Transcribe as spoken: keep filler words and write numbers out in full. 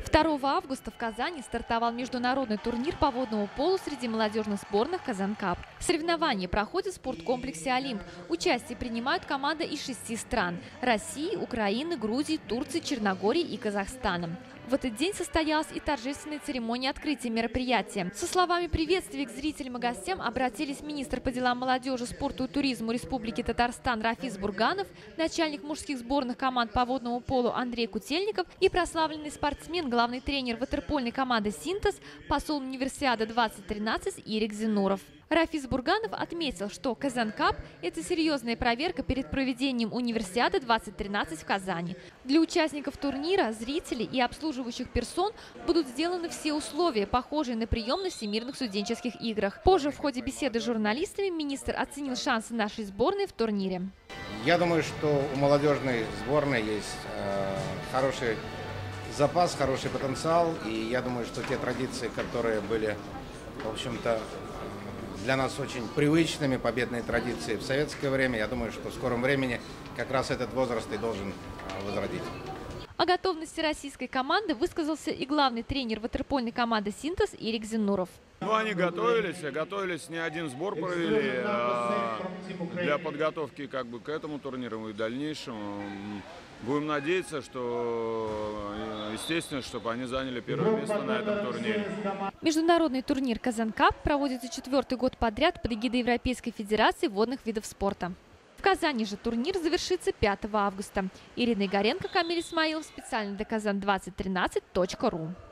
второго августа в Казани стартовал международный турнир по водному полу среди молодежных сборных «Казанкап». Соревнования проходят в спорткомплексе «Олимп». Участие принимают команды из шести стран – России, Украины, Грузии, Турции, Черногории и Казахстана. В этот день состоялась и торжественная церемония открытия мероприятия. Со словами приветствия к зрителям и гостям обратились министр по делам молодежи, спорту и туризму Республики Татарстан Рафис Бурганов, начальник мужских сборных команд по водному полу Андрей Кутельников и прославленный спортсмен, главный тренер ватерпольной команды «Синтез», посол Универсиады двадцать тринадцать Ирик Зинуров. Рафис Бурганов отметил, что «Казанкап» – это серьезная проверка перед проведением Универсиады двадцать тринадцать в Казани. Для участников турнира, зрителей и обслуживающих персон будут сделаны все условия, похожие на прием на Всемирных студенческих играх. Позже в ходе беседы с журналистами министр оценил шансы нашей сборной в турнире. Я думаю, что у молодежной сборной есть э, хороший запас, хороший потенциал. И я думаю, что те традиции, которые были, в общем-то, для нас очень привычными, победные традиции в советское время, я думаю, что в скором времени как раз этот возраст и должен возродить. О готовности российской команды высказался и главный тренер ватерпольной команды «Синтез» Ирик Зинуров. Ну, они готовились, готовились, не один сбор провели а для подготовки как бы к этому турниру и дальнейшему. Будем надеяться, что, естественно, чтобы они заняли первое место на этом турнире. Международный турнир «Казанкап» проводится четвертый год подряд под эгидой Европейской Федерации водных видов спорта. В Казани же турнир завершится пятого августа. Ирина Игоренко, Камиль Исмаилов, специально для казан двадцать тринадцать точка ру.